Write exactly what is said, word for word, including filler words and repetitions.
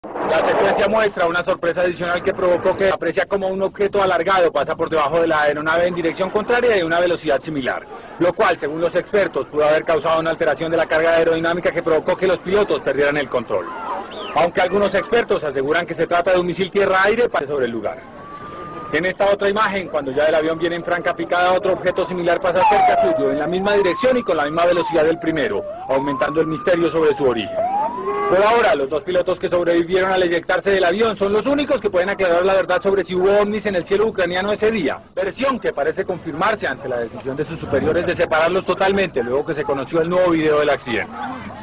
La secuencia muestra una sorpresa adicional que provocó que aprecia como un objeto alargado pasa por debajo de la aeronave en dirección contraria y a una velocidad similar, lo cual, según los expertos, pudo haber causado una alteración de la carga aerodinámica que provocó que los pilotos perdieran el control. Aunque algunos expertos aseguran que se trata de un misil tierra-aire, pasa sobre el lugar. En esta otra imagen, cuando ya el avión viene en franca picada, otro objeto similar pasa cerca suyo, en la misma dirección y con la misma velocidad del primero, aumentando el misterio sobre su origen. Por ahora, los dos pilotos que sobrevivieron al eyectarse del avión son los únicos que pueden aclarar la verdad sobre si hubo ovnis en el cielo ucraniano ese día, versión que parece confirmarse ante la decisión de sus superiores de separarlos totalmente, luego que se conoció el nuevo video del accidente.